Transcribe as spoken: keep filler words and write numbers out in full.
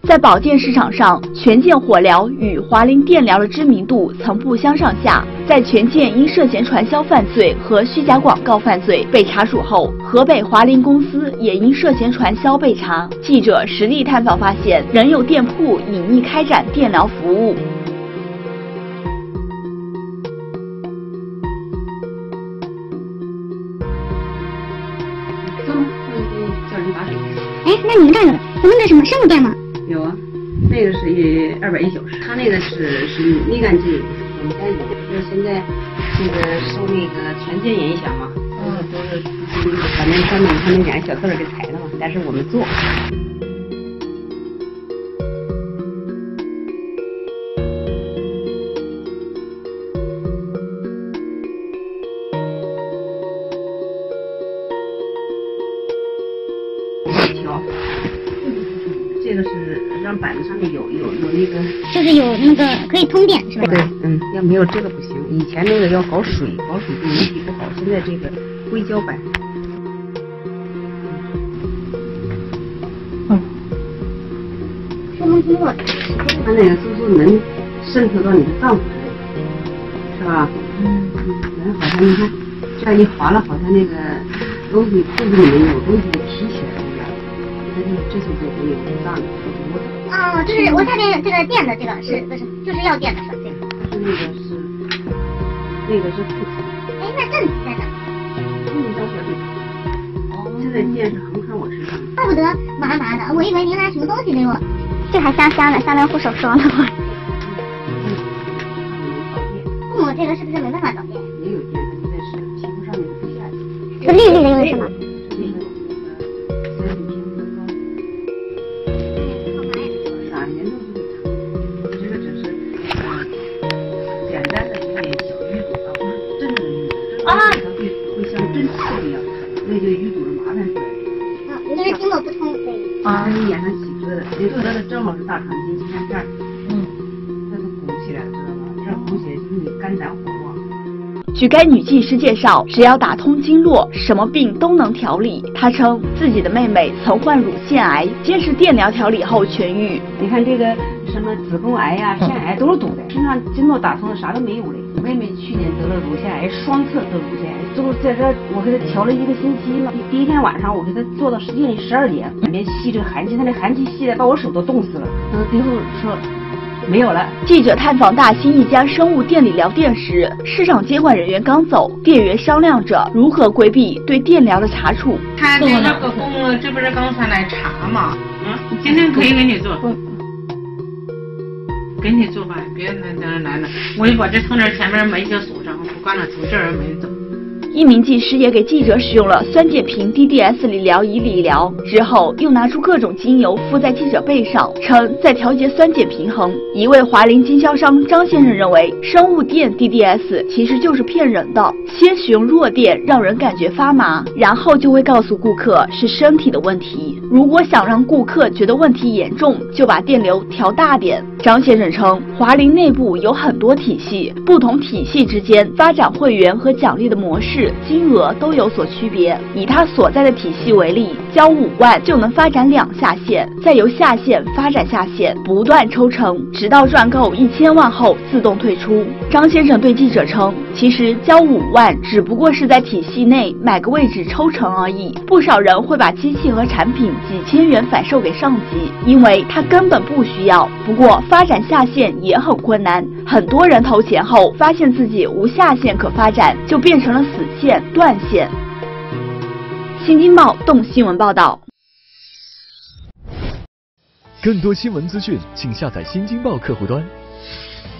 在保电市场上，权健火疗与华菱电疗的知名度曾不相上下。在权健因涉嫌传销犯罪和虚假广告犯罪被查处后，河北华菱公司也因涉嫌传销被查。记者实地探访发现，仍有店铺隐匿开展电疗服务。 叫人打水。 哎，那你们这儿有有那个什么生物电吗？ 有啊，那个是一二百一小时，他那个是是立竿见影，我们干的。就是现在这个受那个权健影响嘛，嗯，都是把那上面他那两个小字儿给裁了嘛，但是我们做。调，这个是让板子上面有有有那个， 就是有那个可以通电是吧？ 对，嗯，要没有这个不行。以前那个要搞水，搞水对人体不好，现在这个硅胶板。 嗯，说能经过， 它那个就是能渗透到你的脏腑里，是吧？嗯，人好像你看这样一划了，好像那个东西肚子里面有东西给提起来一样。这就这些就都有脏的有毒的。 哦，就是我下边这个电的这个是不是就是要电的是吧？对。 但是那个是那个是不疼。 哎，那正在哪？ 你到这里。哦。现在电是横穿我身上。 怪不得麻麻的，我以为您拿什么东西给我。这还香香的，像那护手霜的话。父母这个是不是没办法导电？ 也有电，现在是皮肤上面不下去。 这个绿绿的又是什么？ 啊，会会像针刺一样，那就淤堵的麻烦出来了。 啊，有的人经络不通，所以啊，你脸上起疙瘩，那疙瘩正好是大肠经肌上片儿，嗯，它都鼓起来了，知道吗？这样鼓起来就是你肝胆火旺。 据该女技师介绍，只要打通经络，什么病都能调理。她称自己的妹妹曾患乳腺癌，接受电疗调理后痊愈。 你看这个什么子宫癌呀、腺癌都是堵的，身上经络打通了，啥都没有了。我妹妹去年得了乳腺癌，双侧得乳腺癌，最后在这我给她调了一个星期嘛。第一天晚上我给她做到十夜里十二点，里面吸这个寒气，她那寒气吸的把我手都冻死了。然后最后说没有了。 记者探访大兴一家生物电理疗店时，市场监管人员刚走，店员商量着如何规避对电疗的查处。 他这个个工，这不是刚才来查吗？嗯，今天可以给你做。给你做吧，别那那来了，我就把这从这前面门就锁上，不关了，从这儿门走。 一名技师也给记者使用了酸碱平 D D S 理疗仪理疗，之后又拿出各种精油敷在记者背上，称在调节酸碱平衡。一位华菱经销商张先生认为，生物电 D D S 其实就是骗人的，先使用弱电让人感觉发麻，然后就会告诉顾客是身体的问题。如果想让顾客觉得问题严重，就把电流调大点。张先生称，华菱内部有很多体系，不同体系之间发展会员和奖励的模式、金额都有所区别。以他所在的体系为例，交五万就能发展两下线，再由下线发展下线，不断抽成，直到赚够一千万后自动退出。张先生对记者称，其实交五万只不过是在体系内买个位置抽成而已，不少人会把机器和产品几千元反售给上级，因为他根本不需要。不过发展下线也很困难，很多人投钱后发现自己无下线可发展，就变成了死线、断线。新京报动新闻报道。 更多新闻资讯，请下载新京报客户端。